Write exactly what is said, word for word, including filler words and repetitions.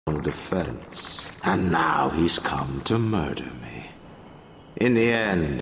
defense. And now he's come to murder me. In the end,